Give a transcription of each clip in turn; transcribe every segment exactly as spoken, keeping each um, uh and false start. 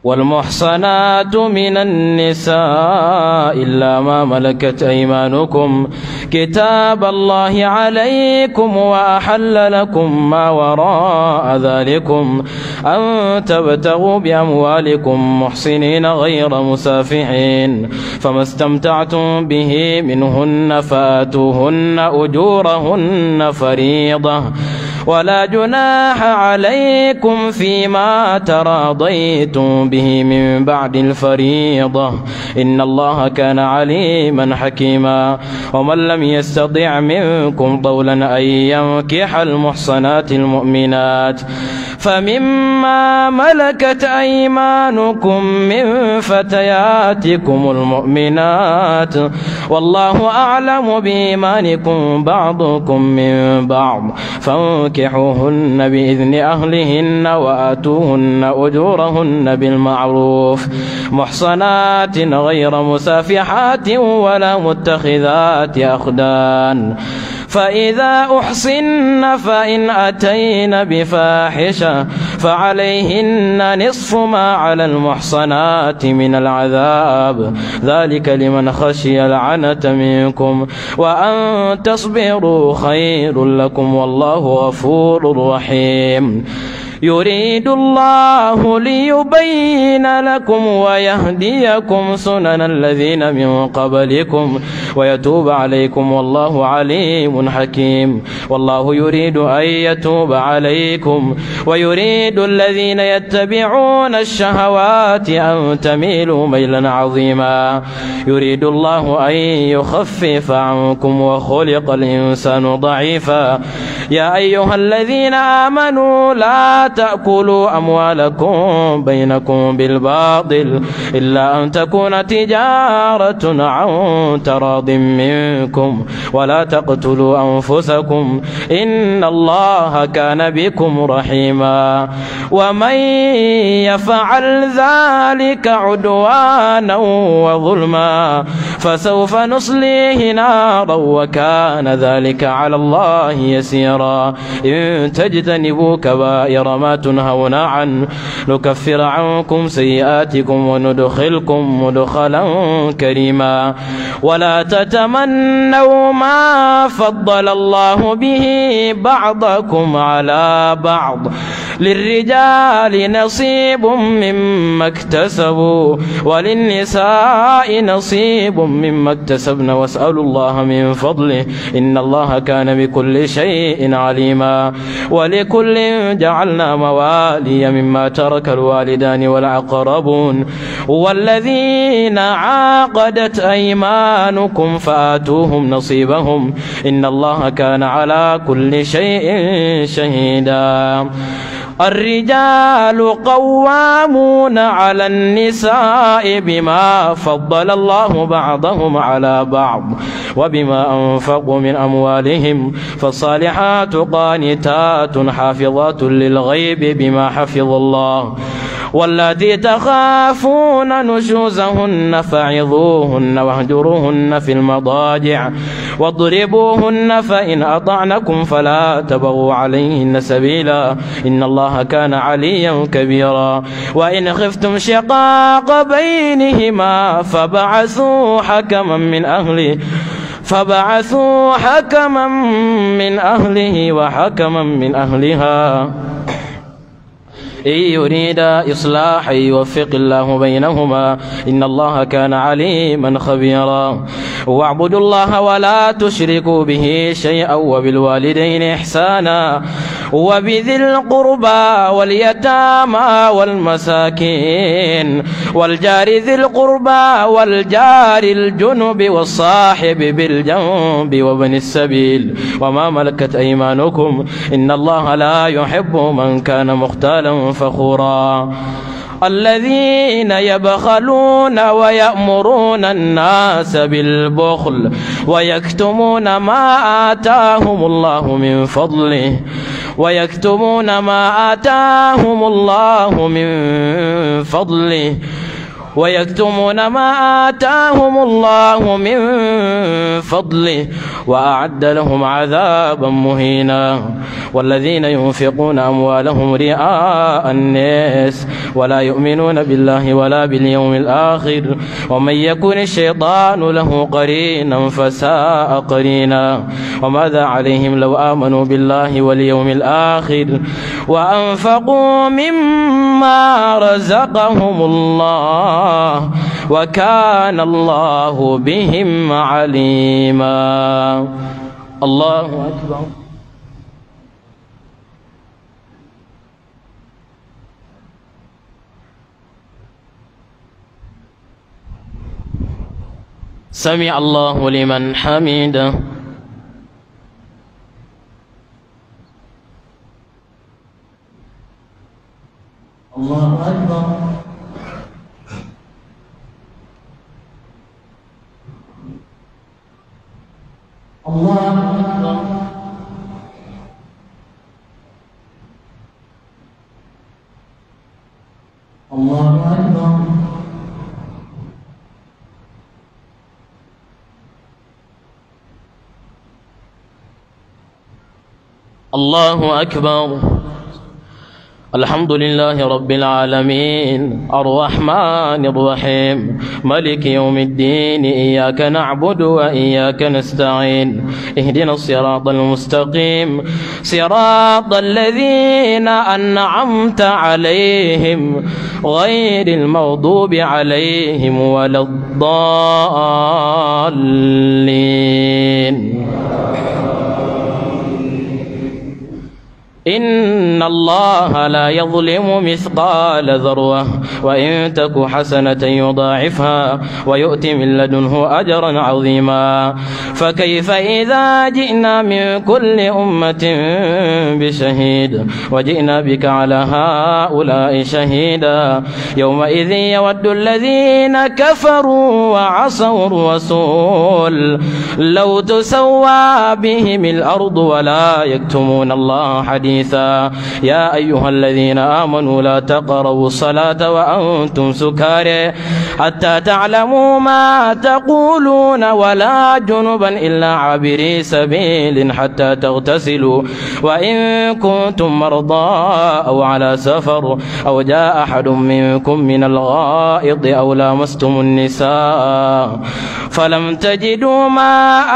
والمحصنات من النساء إلا ما ملكت أيمانكم كتاب الله عليكم وأحل لكم ما وراء ذلكم أن تبتغوا بأموالكم محصنين غير مسافحين فما استمتعتم به منهن فآتوهن أجورهن فريضة ولا جناح عليكم فيما تراضيتم به من بعد الفريضة إن الله كان عليما حكيما ومن لم يستطع منكم طولا أن ينكح المحصنات المؤمنات فمما ملكت أيمانكم من فتياتكم المؤمنات والله أعلم بإيمانكم بعضكم من بعض فانكحوهن بإذن أهلهن وآتوهن أجورهن بالمعروف محصنات غير مسافحات ولا متخذات أخدان فإذا أحصن فإن أتين بفاحشة فعليهن نصف ما على المحصنات من العذاب ذلك لمن خشي العنة منكم وأن تصبروا خير لكم والله غفور رحيم يريد الله ليبين لكم ويهديكم سنن الذين من قبلكم ويتوب عليكم والله عليم حكيم والله يريد أن يتوب عليكم ويريد الذين يتبعون الشهوات أن تميلوا ميلا عظيما يريد الله أن يخفف عنكم وخلق الإنسان ضعيفا يا أيها الذين آمنوا لا تأكلوا أموالكم بينكم بالباطل إلا أن تكون تجارة عن تراض منكم ولا تقتلوا أنفسكم إن الله كان بكم رحيما ومن يفعل ذلك عدوانا وظلما فسوف نصليه نارا وكان ذلك على الله يسيرا إن تجتنبوا كبائر ما تنهون عنه نكفر عنكم سيئاتكم وندخلكم مدخلا كريما ولا تتمنوا ما فضل الله به بعضكم على بعض للرجال نصيب مما اكتسبوا وللنساء نصيب مما اكتسبن واسألوا الله من فضله إن الله كان بكل شيء عليما ولكل جعلنا موالي مما ترك الوالدان والأقربون والذين عاقدت أيمانكم فآتوهم نصيبهم إن الله كان على كل شيء شهيدا الرجال قوامون على النساء بما فضل الله بعضهم على بعض وبما أنفقوا من أموالهم فالصالحات قانتات حافظات للغيب بما حفظ الله واللاتي تخافون نشوزهن فعظوهن واهجروهن في المضاجع واضربوهن فإن أطعنكم فلا تبغوا عليهن سبيلا إن الله كان عليا كبيرا وإن خفتم شقاق بينهما فبعثوا حكما من أهله فبعثوا حكما من أهله وحكما من أهلها إن يريد إصلاحا يوفق الله بينهما إن الله كان عليما خبيرا واعبدوا الله ولا تشركوا به شيئا وبالوالدين إحسانا وبذي القربى واليتامى والمساكين والجار ذي القربى والجار الجنب والصاحب بالجنب وابن السبيل وما ملكت أيمانكم إن الله لا يحب من كان مختالا فخورا الذين يبخلون ويأمرون الناس بالبخل ويكتمون ما آتاهم الله من فضله ويكتمون ما آتاهم الله من فضله ويكتمون ما آتاهم الله من فضله وأعد لهم عذابا مهينا. والذين ينفقون أموالهم رئاء الناس ولا يؤمنون بالله ولا باليوم الآخر ومن يكن الشيطان له قرينا فساء قرينا. وماذا عليهم لو آمنوا بالله واليوم الآخر وأنفقوا مما رزقهم الله وكان الله بهم عليما. الله أكبر. سمع الله لمن حمده. الله أكبر. الله أكبر. الله أكبر. الله أكبر. الحمد لله رب العالمين الرحمن الرحيم ملك يوم الدين إياك نعبد وإياك نستعين اهدنا الصراط المستقيم صراط الذين أنعمت عليهم غير المغضوب عليهم ولا الضالين. إن الله لا يظلم مثقال ذرة وإن تك حسنة يضاعفها ويؤت من لدنه أجرا عظيما. فكيف إذا جئنا من كل أمة بشهيد وجئنا بك على هؤلاء شهيدا يومئذ يود الذين كفروا وعصوا الرسول لو تسوى بهم الأرض ولا يكتمون الله حديثا. يا أيها الذين آمنوا لا تقربوا الصلاة وأنتم سكارى حتى تعلموا ما تقولون ولا جنبا إلا عابري سبيل حتى تغتسلوا وإن كنتم مرضى أو على سفر أو جاء أحد منكم من الغائط أو لامستم النساء فلم تجدوا ماء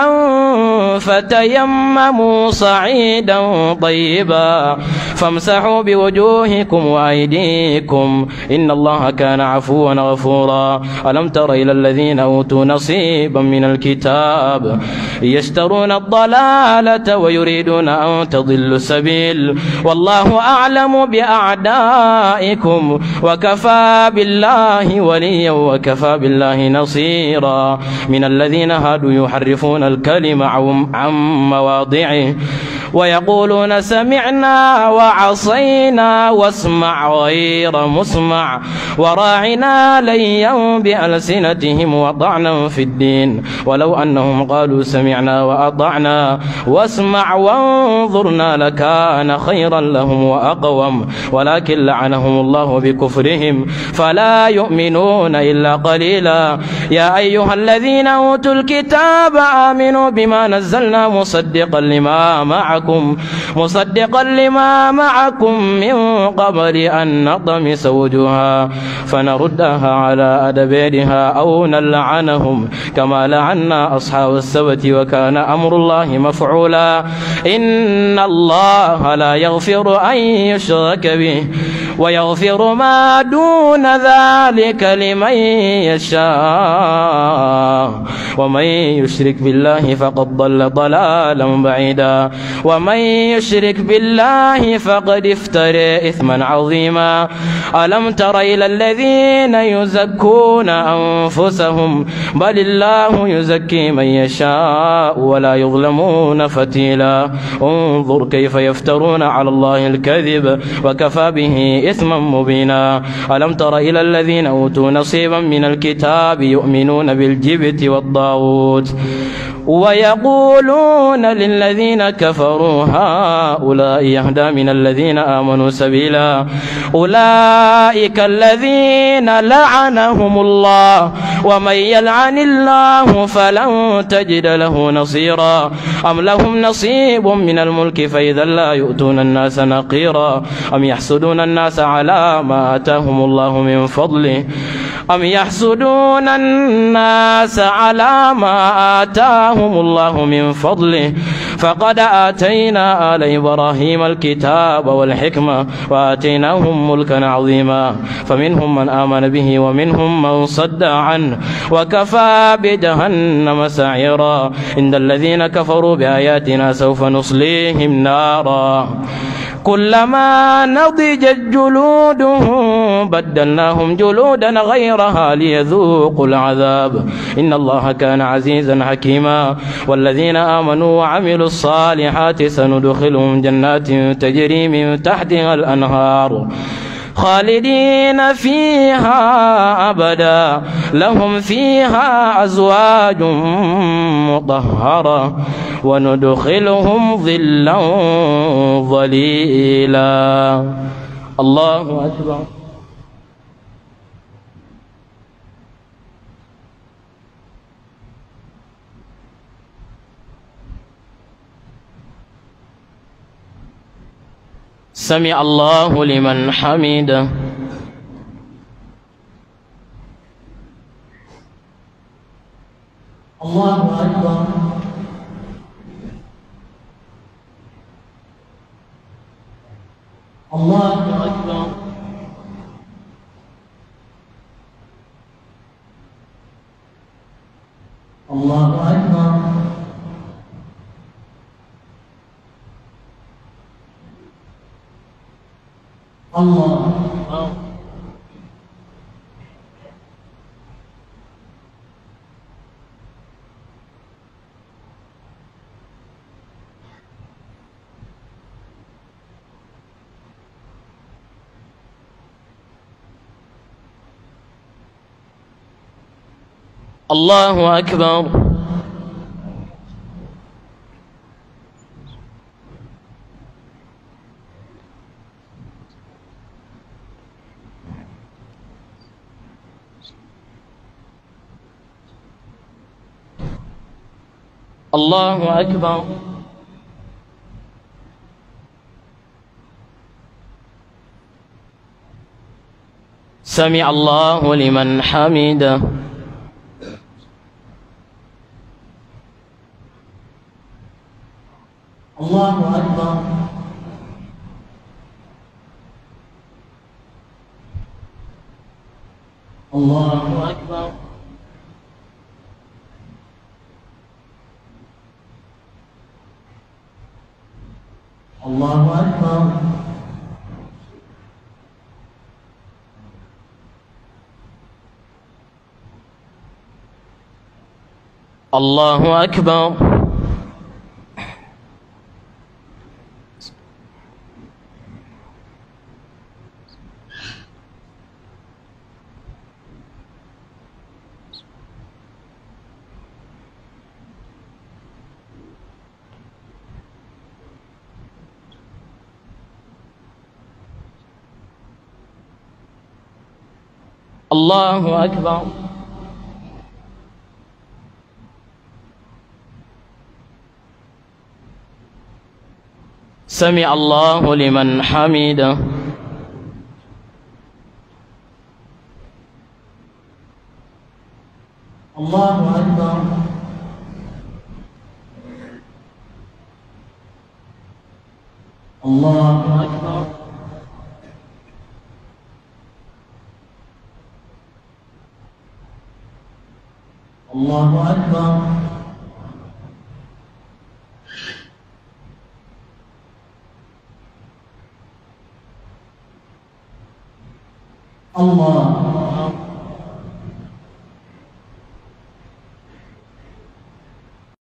فتيمموا صعيدا طيبا فامسحوا بوجوهكم وأيديكم إن الله كان عفوا غفورا. ألم تر إلى الذين أوتوا نصيبا من الكتاب يشترون الضلالة ويريدون أن تضلوا السبيل والله أعلم بأعدائكم وكفى بالله وليا وكفى بالله نصيرا. من الذين هادوا يحرفون الكلم عن مواضعه ويقولون سمعنا وعصينا واسمع غير مسمع وراعنا ليا بألسنتهم وطعنا في الدين ولو أنهم قالوا سمعنا وأطعنا واسمع وانظرنا لكان خيرا لهم وأقوم ولكن لعنهم الله بكفرهم فلا يؤمنون إلا قليلا. يا أيها الذين أوتوا الكتاب آمنوا بما نزلنا مصدقا لما معكم مصدقا لما معكم من قبل أن نطمس وجوها فنردها على أدبارها أو نلعنهم كما لعنا أصحاب السبت وكان أمر الله مفعولا. إن الله لا يغفر أن يشرك به ويغفر ما دون ذلك لمن يشاء ومن يشرك بالله فقد ضل ضلالا بعيدا. ومن يشرك بالله فقد افترى إثما عظيما. ألم تر إلى الذين يزكون أنفسهم بل الله يزكي من يشاء ولا يظلمون فتيلا. انظر كيف يفترون على الله الكذب وكفى به إثما مبينا. ألم تر إلى الذين أوتوا نصيبا من الكتاب يؤمنون بالجبت والطاغوت ويقولون للذين كفروا هؤلاء يهدى من الذين آمنوا سبيلا أولئك الذين لعنهم الله ومن يلعن الله فلن تجد له نصيرا أم لهم نصيب من الملك فإذا لا يؤتون الناس نقيرا أم يحسدون الناس على ما آتاهم الله من فضله أم يحسدون الناس على ما آتاهم الله من فضله فقد آتينا آل إبراهيم الكتاب والحكمة وآتيناهم ملكا عظيما فمنهم من آمن به ومنهم من صد عنه وكفى بجهنم سعيرا إن الذين كفروا بآياتنا سوف نصليهم نارا كلما نضجت جلودهم بدلناهم جلودا غيرها ليذوقوا العذاب إن الله كان عزيزا حكيما والذين آمنوا وعملوا الصالحات سندخلهم جنات تجري من تحتها الأنهار خالدين فيها أبدا لهم فيها أزواج مطهرة وندخلهم ظلا ظليلا الله أكبر سمع الله لمن حمده الله أكبر الله أكبر الله أكبر الله الله أكبر الله أكبر سمع الله لمن حمده الله أكبر الله أكبر الله أكبر الله أكبر الله أكبر سمع الله لمن حمده الله أكبر الله أكبر الله أكبر الله